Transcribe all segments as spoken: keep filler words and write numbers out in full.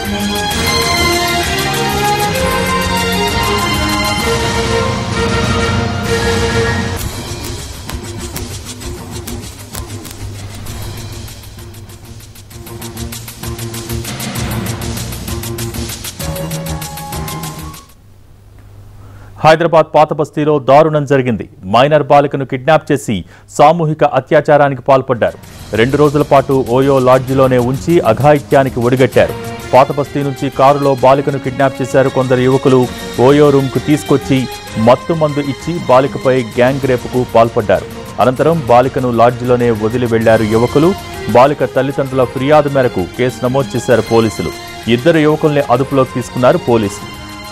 హైదరాబాద్ పాత బస్తీలో దారుణం జరిగింది. మైనర్ బాలికను కిడ్నాప్ చేసి సామూహిక అత్యాచారానికి పాల్పడ్డారు. రెండు రోజుల పాటు ఓయో లాడ్జిలోనే ఉంచి అఘాయిత్యానికి ఒడిగట్టారు. పాత బస్తీ నుంచి కారులో బాలికను కిడ్నాప్ చేశారు కొందరు యువకులు. ఓయో రూమ్కు తీసుకొచ్చి మత్తు మందు ఇచ్చి బాలికపై గ్యాంగ్ రేపుకు పాల్పడ్డారు. అనంతరం బాలికను లాడ్జిలోనే వదిలి వెళ్లారు యువకులు. బాలిక తల్లిదండ్రుల ఫిర్యాదు మేరకు కేసు నమోదు చేశారు పోలీసులు. ఇద్దరు యువకుల్ని అదుపులోకి తీసుకున్నారు పోలీసులు.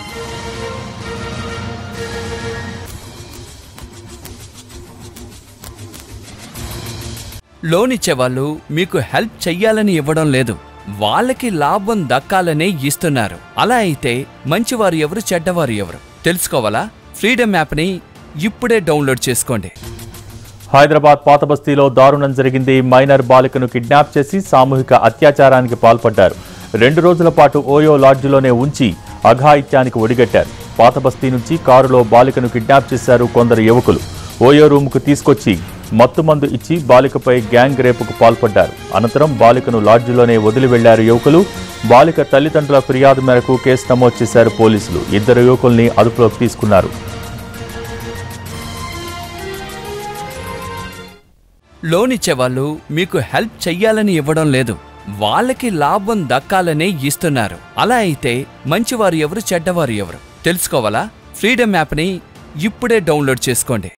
లోన్ ఇచ్చేవాళ్ళు మీకు హెల్ప్ చెయ్యాలని ఇవ్వడం లేదు, వాళ్ళకి లాభం దక్కాలనే ఇస్తున్నారు. అలా అయితే మంచివారు ఎవరు, చెడ్డవారు ఎవరు తెలుసుకోవాలా? ఫ్రీడమ్ యాప్ని ఇప్పుడే డౌన్లోడ్ చేసుకోండి. హైదరాబాద్ పాత బస్తీలో దారుణం జరిగింది. మైనర్ బాలికను కిడ్నాప్ చేసి సామూహిక అత్యాచారానికి పాల్పడ్డారు. రెండు రోజుల పాటు ఓయో లాడ్జిలోనే ఉంచి అఘాయిత్యానికి ఒడిగట్టారు. పాత బస్తీ నుంచి కారులో బాలికను కిడ్నాప్ చేశారు కొందరు యువకులు. ఓయో రూమ్కు తీసుకొచ్చి మత్తు మందు ఇచ్చి బాలికపై గ్యాంగ్ రేపుకు పాల్పడ్డారు. అనంతరం బాలికను లాడ్జిలోనే వదిలి వెళ్లారు యువకులు. బాలిక తల్లిదండ్రుల ఫిర్యాదు మేరకు కేసు నమోదు చేశారు పోలీసులు. ఇద్దరు యువకుల్ని అదుపులోకి తీసుకున్నారు. లోన్ ఇచ్చేవాళ్ళు మీకు హెల్ప్ చెయ్యాలని ఇవ్వడం లేదు, వాళ్ళకి లాభం దక్కాలనే ఇస్తున్నారు. అలా అయితే మంచివారు ఎవరు, చెడ్డవారు ఎవరు తెలుసుకోవాలా? ఫ్రీడమ్ యాప్ని ఇప్పుడే డౌన్లోడ్ చేసుకోండి.